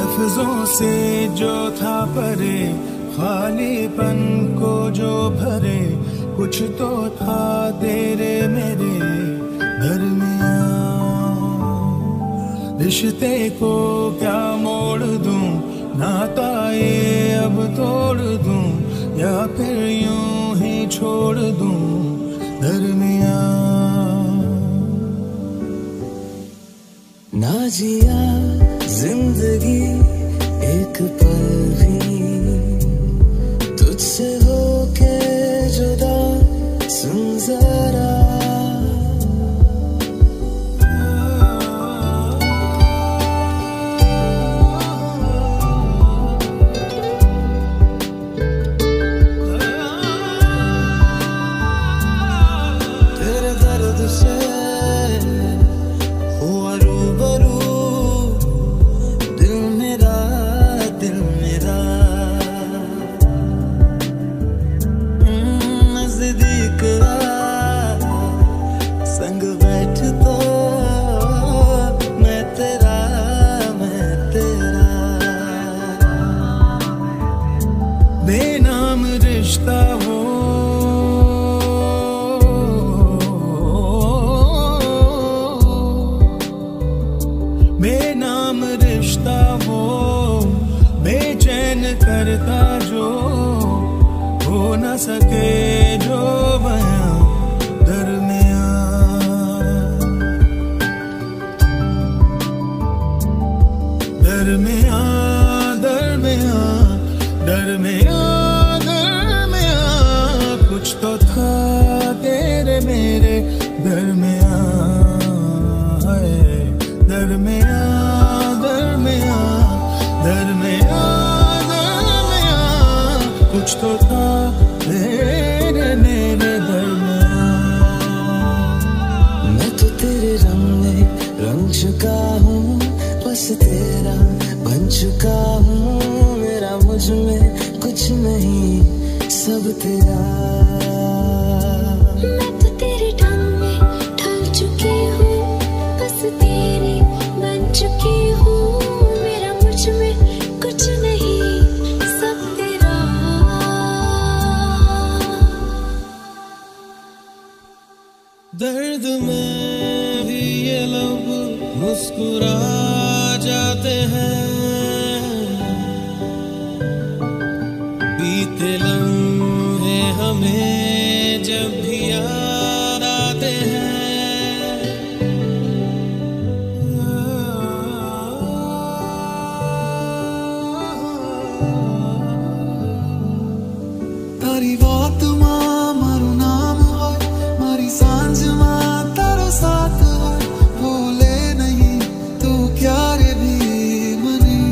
लफ्जों से जो था परे, खालीपन को जो भरे, कुछ तो था तेरे मेरे दरमियां। रिश्ते को क्या मोड़ दूं, नाता ये अब तोड़ दूं, या फिर यूं ही छोड़ दूं दरमियां। ना जिया जिंदगी एक पल भी, तुझसे होके जुदा सुन जरा। तेरे दर्द से हुआ रूबरू दिल मेरा, दिल मेरा। नजदीक आ संग बैठ तो मैं तेरा, मैं तेरा। बेनाम रिश्ता हो, बेनाम रिश्ता हो, बेचैन करता जो हो न सके जो बयां दरमियां। दरमियां दरमियां दरमियां दरमियां, कुछ तो था तेरे मेरे दरमियां। दरमियां दरमियां दरमियां दरमियां, कुछ तो था तेरे मेरे दरमियां। मैं तो तेरे रंग में रंग चुका हूँ, बस तेरा बन चुका हूँ। मेरा मुझ में कुछ नहीं, सब तेरा। मैं तो तेरे ढंग में ढल चुकी हूँ, बस तेरी बन चुकी हूँ। मेरा मुझ में कुछ नहीं, सब तेरा। दर्द में भी ये लब मुस्कुरा जाते हैं, बीते लम्हे हमें जब भी याद आते हैं। तारी बात मां मारू नाम है, मारी सांझ मां तारो साथ है। भूले नहीं तू क्या रे भी मनी,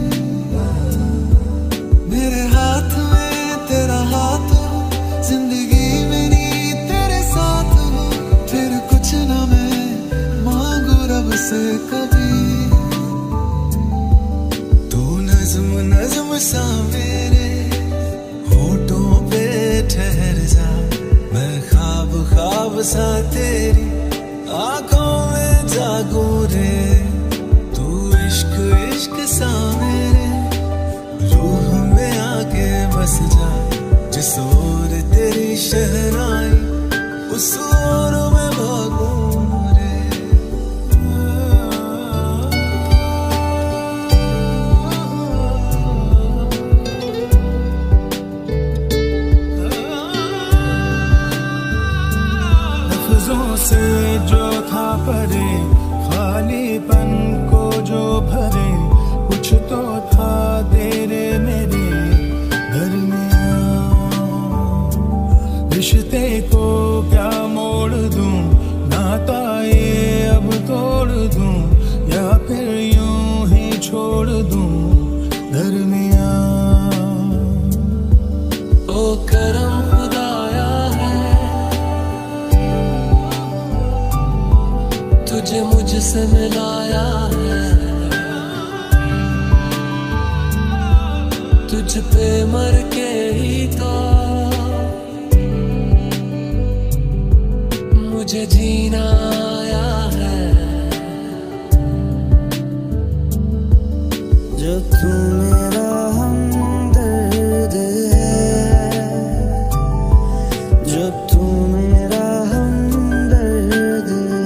मेरे हाथ में तेरा हाथ हो, जिंदगी मेरी तेरे साथ हो। फिर कुछ न मैं मांगू रब से कभी, तू नज्म नज्म सा मेरे होठों पे ठहर जा। मैं ख्वाब ख्वाब सा तेरी आंखों में जागू रे। तू इश्क इश्क सा मेरे रूह में आके बस जा। जिस ओर तेरी शहनाई उस ओर मैं भागूं रे। लफ्जों से जो था परे, खालीपन को जो भरे, कुछ तो था तेरे मेरे दरमियां। रिश्ते को क्या मोड़ दूं, नाता ये अब तोड़ दूं, या फिर यूं ही छोड़ दूं दरमियां। ओ करम खुदाया है, तुझे मुझसे मिलाया है। तुझ पे मर के ही तो मुझे जीना आया है। जो तू मेरा हमदर्द है, जो तू मेरा हमदर्द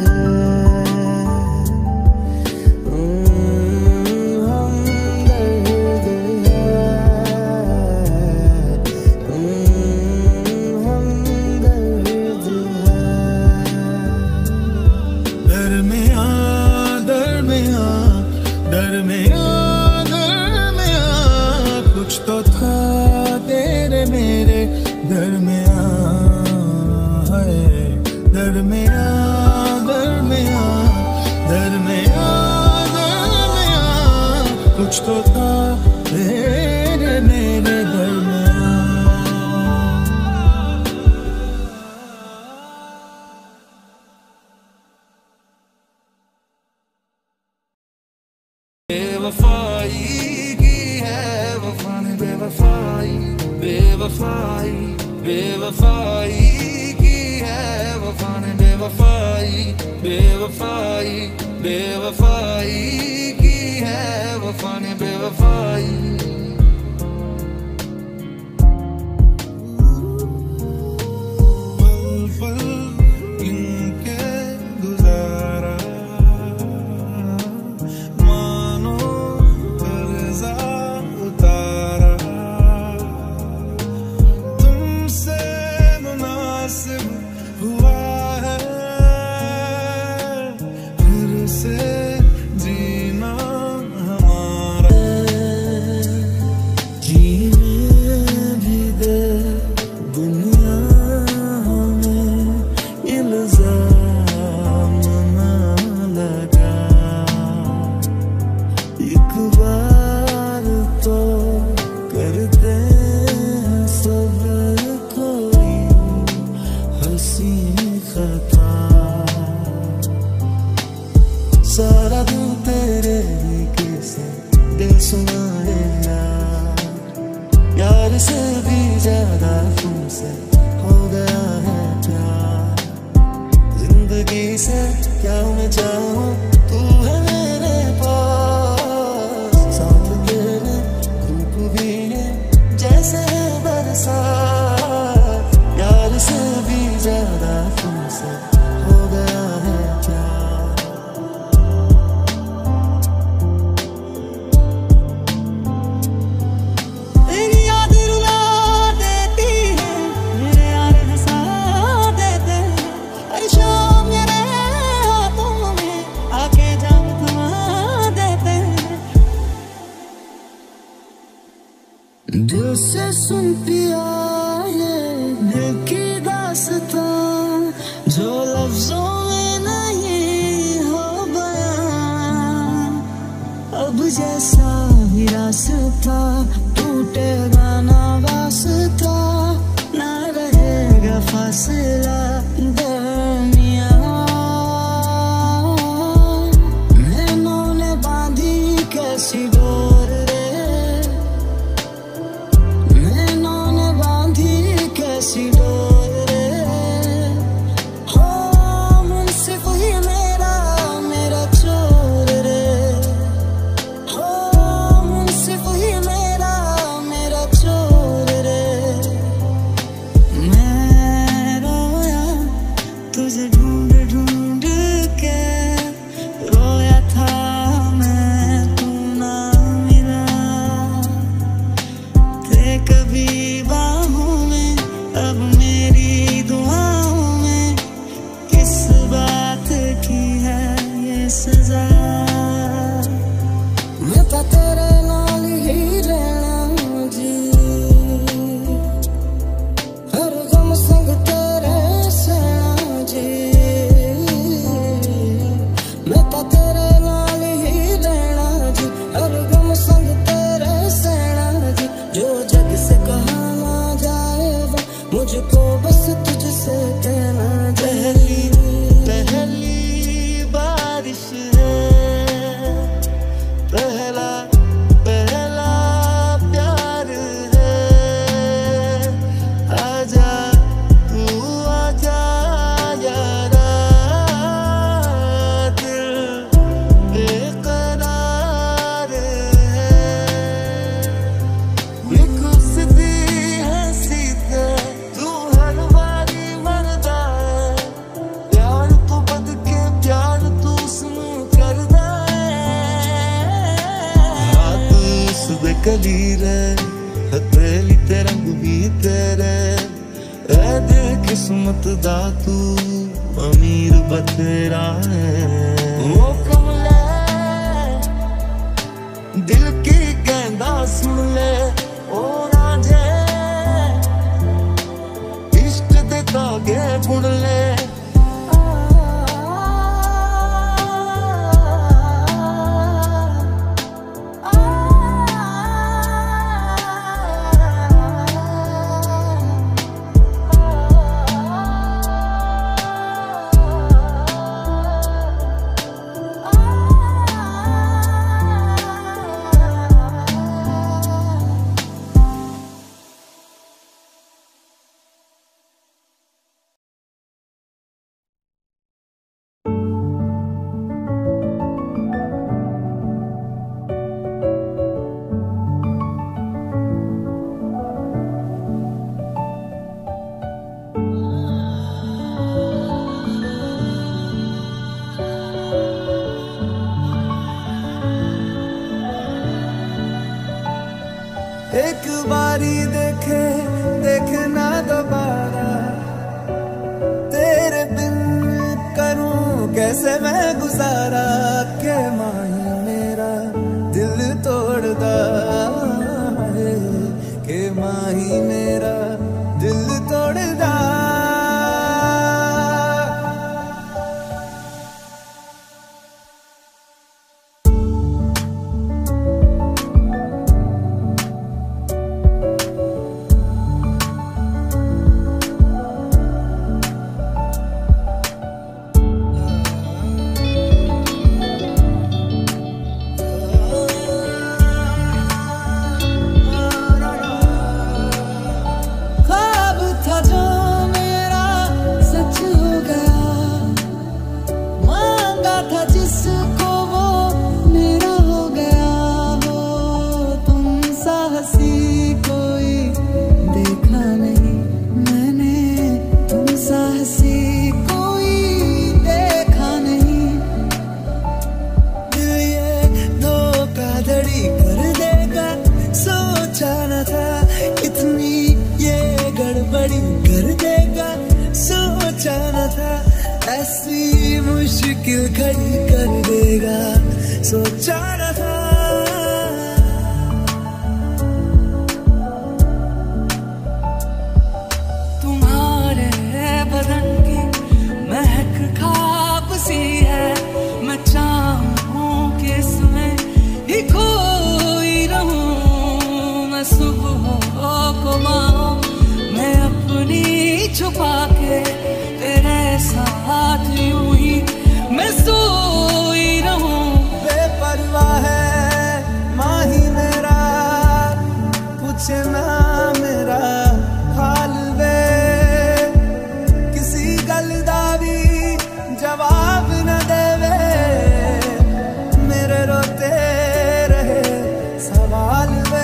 कुछ तो था तेरे मेरे दरमियाँ है, दरमियाँ दरमियाँ दरमियाँ दरमियाँ कुछ तो था तेरे मेरे दरमियाँ। बेवफाई की है वफा ने, बेवफाई बेवफाई बेवफाई की है वफा ने, बेवफाई बेवफाई बेवफाई की है वफा ने, बेवफाई। सारा दिन तेरे ही किसे दिल सुनाए यार से भी ज्यादा तुमसे हो गया है प्यार। जिंदगी से क्या मैं चाहूँ, तू है मेरे पास। साथ तेरे धूप भी है जैसे है बरसात, यार से भी ज्यादा तुमसे हो गया है प्यार। दिल से सुन पिया ये दिल की दास्तां, जो लफ्जों में नहीं हो बयां। अब जैसा भी रास्ता टूटेगा ना वास्ता, ना रहेगा फासला दरमियां। नैनों ने बांधी कैसी डोर रे, कैसी डोर रे। हो मुनसिफ ही मेरा मेरा चोर रे, हो मुनसिफ ही मेरा मेरा चोर रे। मैं रोया तुझे ढूंढ ढूंढ के, रोया था मैं तू ना कली रे हथेली ते रंग भी तेरे ए दिल किस्मत दा तू अमीर बथेरा है ओ कमले दिल की कहंदा सुन ले ओ राजे इश्क दे धागे बुन ले एक बारी देखे देखना दोबारा तेरे बिन करूं कैसे मैं गुजारा के माही मेरा दिल तोड़दा है के माही मेरा दिल तोड़दा ऐसी मुश्किल खड़ी कर देगा सोचा न था तुम्हारे बदन की महक खाब सी है मैं चाहूं कि इसमें ही खोई रहूं मैं सुबह को मैं अपनी छुपा के तेरे साथ यूं ही मैं सोई रहूं बेपरवाह है माही मेरा पूछे ना मेरा हाल वे किसी गल दा भी जवाब न देवे मेरे रोते रहे सवाल वे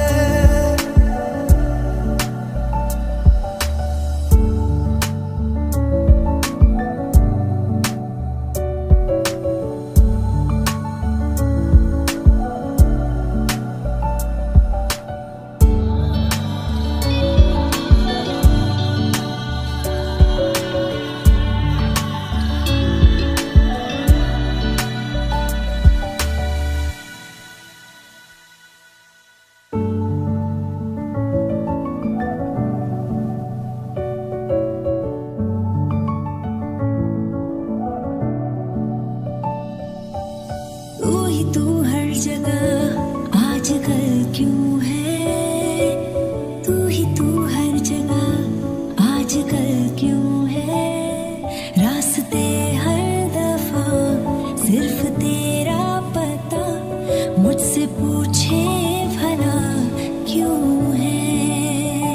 तू हर जगह आजकल क्यों है तू हर जगह आजकल क्यों है रास्ते हर दफा सिर्फ तेरा पता मुझसे पूछे भला क्यों है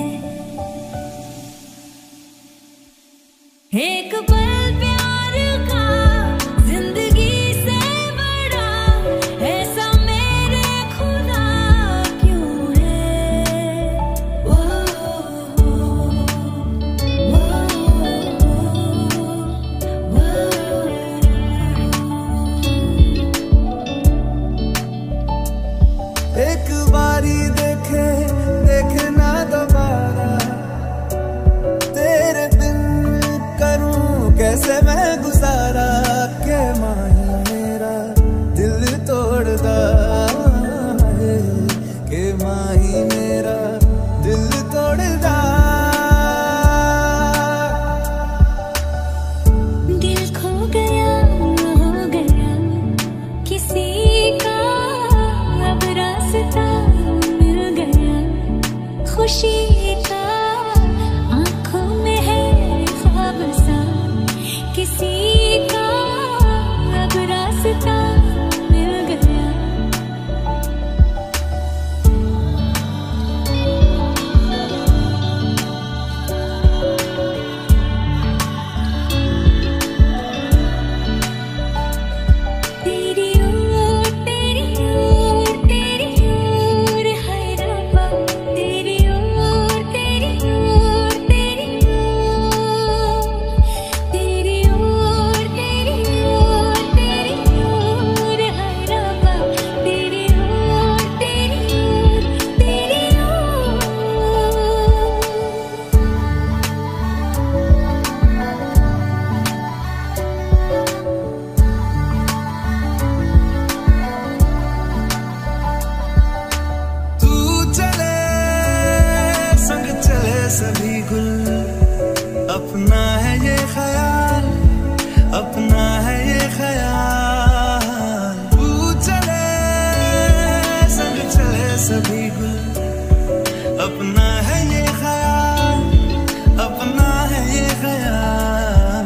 एक पल प्यार का जिंदगी से बड़ा ऐसा मेरे खुदा क्यों है वो एक बारी देखे देखना दोबारा, तेरे बिन करूं कैसे मैं गुजारा, के माही मेरा दिल तोड़दा है, के माही मेरा दिल तोड़दा। दिल खो गया हो गया किसी का, अब रास्ता मिल गया खुशी का, आंखों में है ख्वाब सा किसी का, अब रास्ता मिल गया। तेरी ओर तेरी ओर तेरी ओर है रब्बा, तेरी ओर तेरी ओर तेरी ओर, तेरी ओर तेरी ओर तेरी ओर है रब्बा, तेरी ओर तेरी ओर तेरी ओर। तू चले संग चले सभी गुल, अपना है ये ख्याल, अपना है ये ख्याल। तू चले संग चले सभी गुल, अपना है ये ख्याल, अपना है ये ख्याल।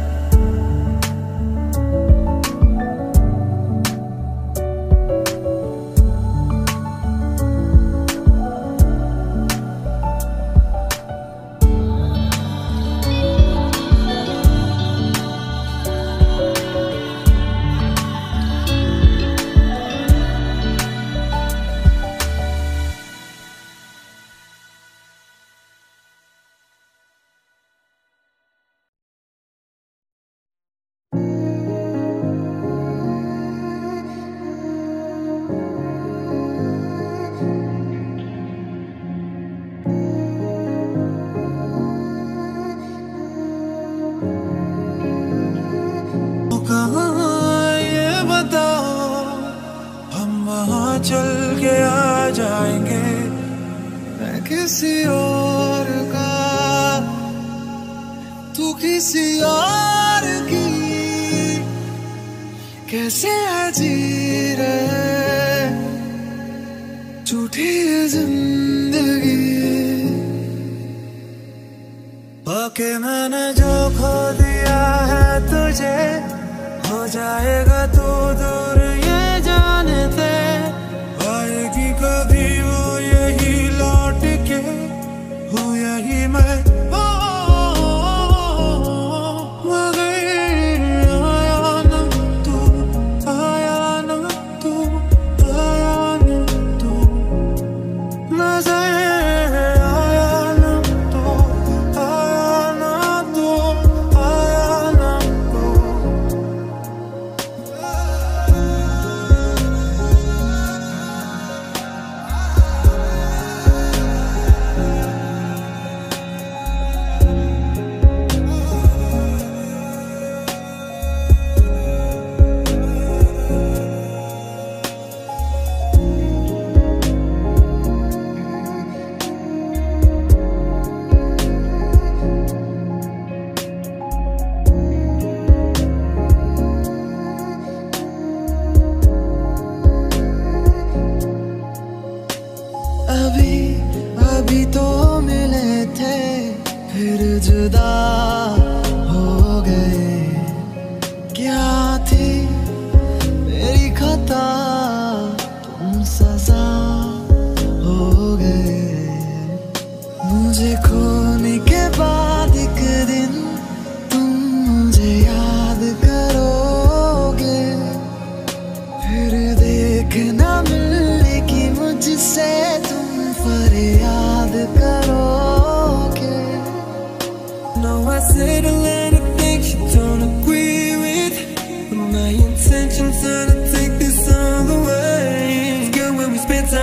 कहाँ ये बताओ, हम वहाँ चल के आ जाएंगे। मैं किसी और का, तू किसी और की, कैसे है जी रहे झूठी ये जिंदगी। बाकी मैंने जो खो दिया है तुझे, हो जाएगा तू दूर ये जानते, आएगी कभी वो यही लौट के, हो यही मैं मगर आया ना तू, आया ना तू, आया ना तू, नजर आया ना तू, आया ना तू, आया ना तू। अभी अभी तो मिले थे, फिर जुदा हो गए। क्या थी मेरी खता, तुम सजा हो गए। मुझे खोने के बाद एक दिन तुम मुझे याद करोगे, फिर देखना मिलेगी मुझसे तुम फरियाद करोगे। No, I said a lot of things you don't agree with, but my intentions are to take this all the way. Girl, when we spend time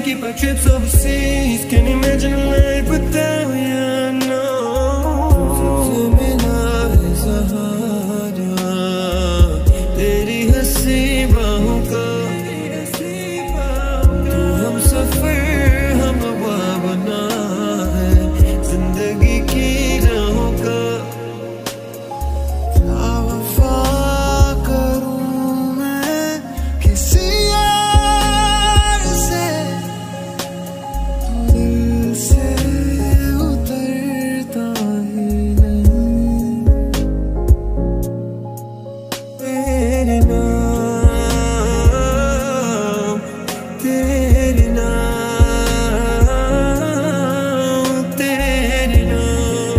skip our trips overseas. Can't imagine a life without you, no. तुझसे मिला है सहारा तेरी हंसी बाहों का, तू हम सफर हम बना है जिंदगी की राहों का। क्या वफा करूं मैं किसी यार से, तू दिल से उतरता ही नहीं। तेरे नाम तेरे नाम तेरे नाम।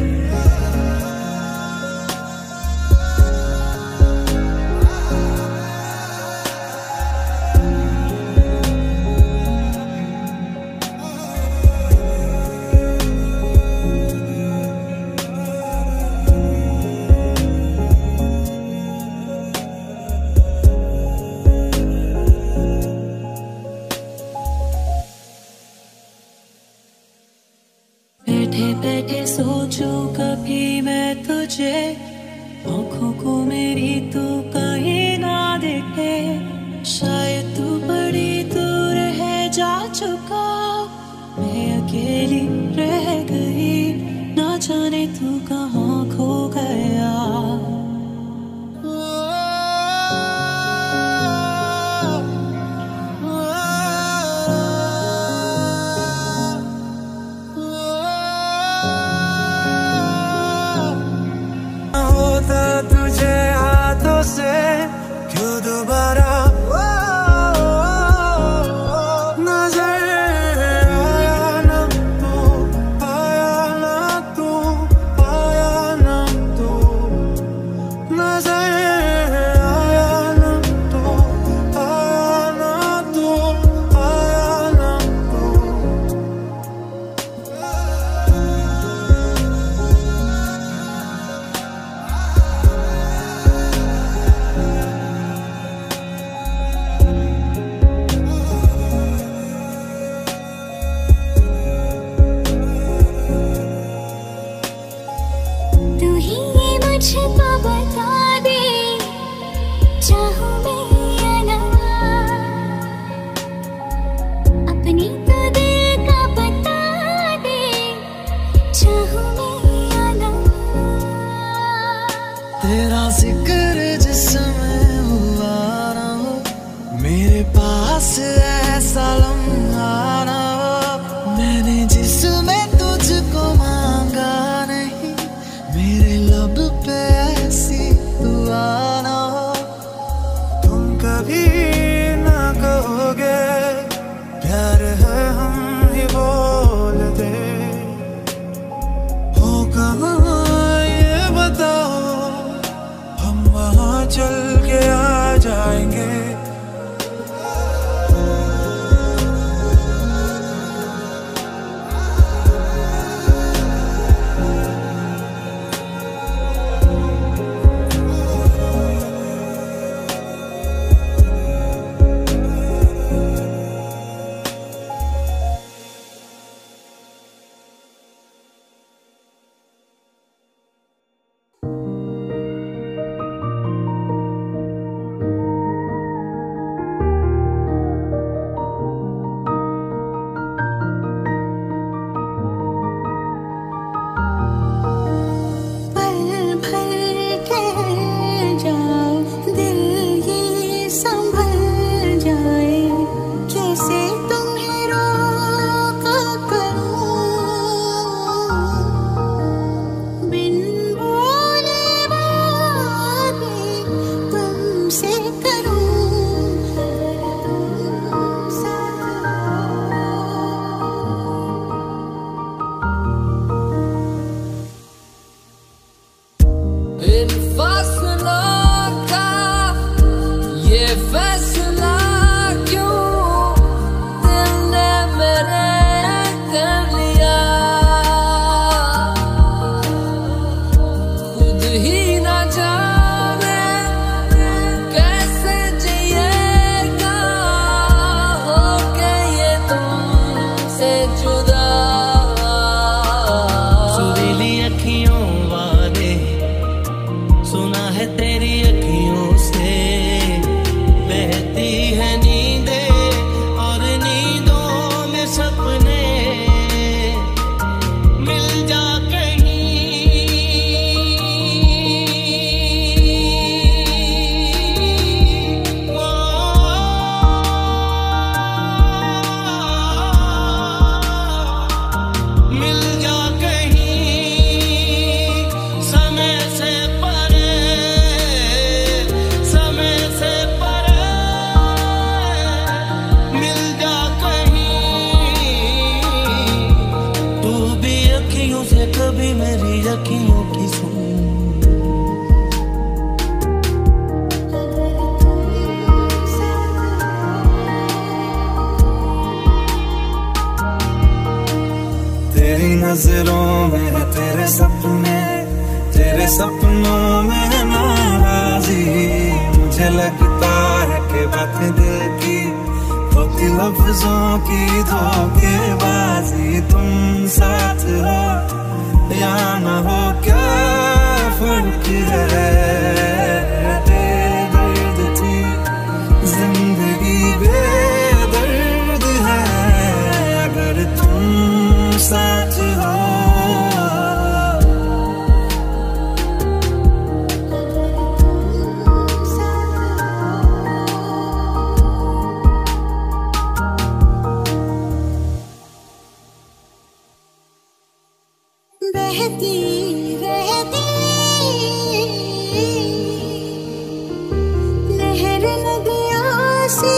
बैठे बैठे सोचूं कभी मैं तुझे, आँखों को मेरी तू कहीं ना देखे। शायद तू बड़ी दूर है जा चुका, मैं अकेली रह गई, ना जाने तू कहाँ खो गया। होता तुझे हाथों से क्यों दोबारा नजर आया ना तू, आया ना तू, आया ना तू, नजर आया ना तू, आया ना तू, आया ना तू। तू ही ये मुझको बता दे, चाहूं मैं या ना, अपनी तो दिल का बता दे, चाहूं मैं या ना। तेरा जिक्र जिसमें हुआ ना हो, मेरे पास ऐसा लम्हा ना हो, मैंने जिसमें तुझको मांगा नहीं, मेरे लब पे ऐसी दुआ ना हो। तुम कभी ना कहोगे प्यार है हम ही बोल दे, हो कहाँ ये बताओ, हम वहाँ चल के आ जाएंगे। पल भर ठहर जाओ, दिल ये संभल जाए, कैसे तुम्हें रोका करूं, बिन बोले बातें तुमसे करूं, तुमसे इन फसलों का ये फैसला क्यों दिल ने मेरे कर लिया, खुद ही ना जाने कैसे जिएगा होके ये तुम नजरों में है तेरे सपने, तेरे सपनों में है नाराजी। मुझे लगता है कि बातें दिल की होती लफ्जों की धोखेबाजी। तुम साथ हो या न हो क्या फर्क है, तेरे दर्द की जिंदगी बेदर्द है अगर तुम साथ हो। बहती रहती लहर नदियों सी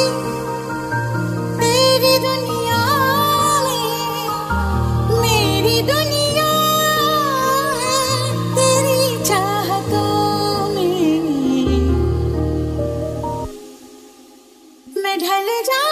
तेरी दुनिया में मेरी दुनिया है, तेरी चाहतों में मैं ढल जा